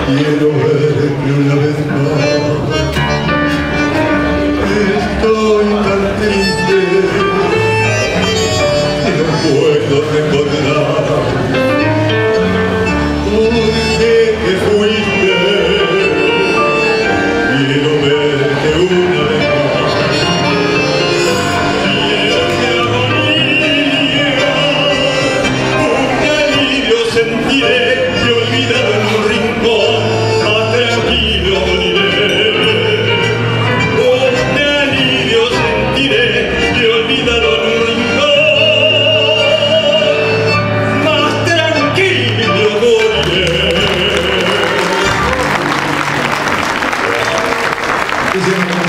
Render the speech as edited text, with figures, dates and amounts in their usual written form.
Quiero verte una vez más. Estoy tan triste que no puedo recordar por qué te fuiste. Quiero verte una vez más. Quiero que agonía, un alivio sentiré, te olvidado en un rincón, más tranquilo moriré. Un alivio sentiré, te olvidado en un rincón, más tranquilo moriré.